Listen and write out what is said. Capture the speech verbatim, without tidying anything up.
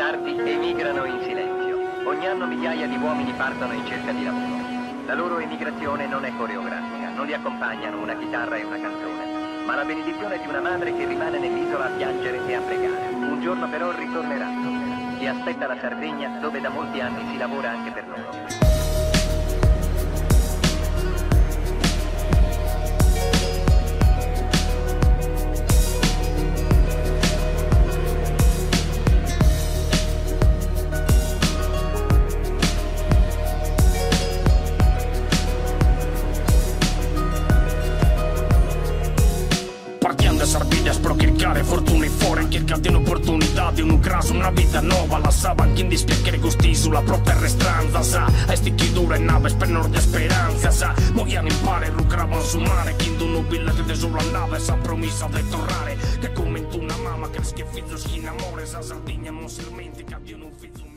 sardi emigrano in silenzio. Ogni anno migliaia di uomini partono in cerca di lavoro. La loro emigrazione non è coreografica, non li accompagnano una chitarra e una canzone, ma la benedizione di una madre che rimane nell'isola a piangere e a pregare. Un giorno però ritorneranno. Li aspetta la Sardegna, dove da molti anni si lavora anche per loro. Sardegna spero cercare fortuna fuori, cerca di un'opportunità, di un caso, una vita nuova, la sa, anche in dispiacere gusti sulla propria restranza, sa, e sti chi dura in nave per nord di speranza, sa, mogliano in pare, lucravano su mare, chi un nobile che te sulla nave, sa promessa di tornare, che come tu una mamma che schifizzo si innamora, sa Sardegna non si dimentica di un ufficio.